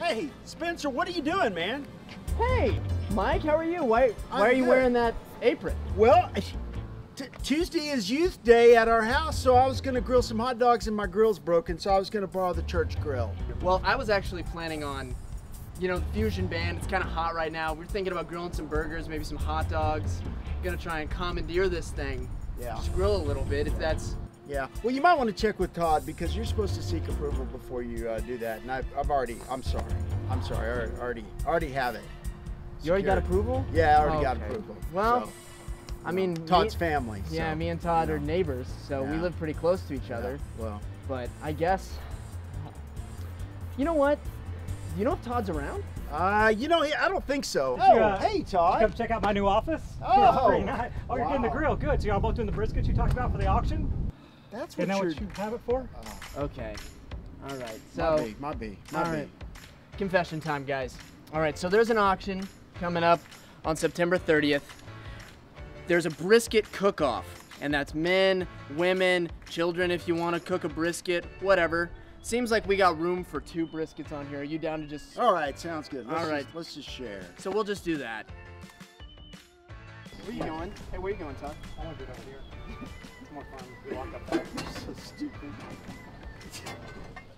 Hey, Spencer, what are you doing, man? Hey, Mike, how are you? Why are you good. wearing that apron? Well, Tuesday is youth day at our house, so I was gonna grill some hot dogs and my grill's broken, so I was gonna borrow the church grill. Well, I was actually planning on, you know, the Fusion Band. It's kind of hot right now. We're thinking about grilling some burgers, maybe some hot dogs. Gonna try and commandeer this thing. Yeah. Just grill a little bit if that's. Yeah. Well, you might want to check with Todd because you're supposed to seek approval before you do that. And I'm sorry. I already have it. You already got Secured. approval? Yeah, I already got Okay. approval. Well, so, I mean, Todd's family. Yeah, so, me and Todd you are know. neighbors, so we Yeah. live pretty close to each Yeah, other. well, But I guess, you know what? You know if Todd's around? I don't think so. Oh, Hey, Come Todd. check out my new office. Oh, Yeah, it's pretty nice. Oh, you're doing the wow. grill. Good. So y'all both doing the brisket you talked about for the auction? That's Isn't that you're. what you have it for? Okay. All right. My So, B, my B. all right. Confession time, guys. All right. So there's an auction coming up on September 30th. There's a brisket cook-off, and that's men, women, children. If you want to cook a brisket, whatever. Seems like we got room for 2 briskets on here. Are you down to just? All right, sounds good. All right. Let's just share. So we'll just do that. Where you going? Hey, where you going, Todd? I want to do it over here. It's more fun if we walk up there. So stupid.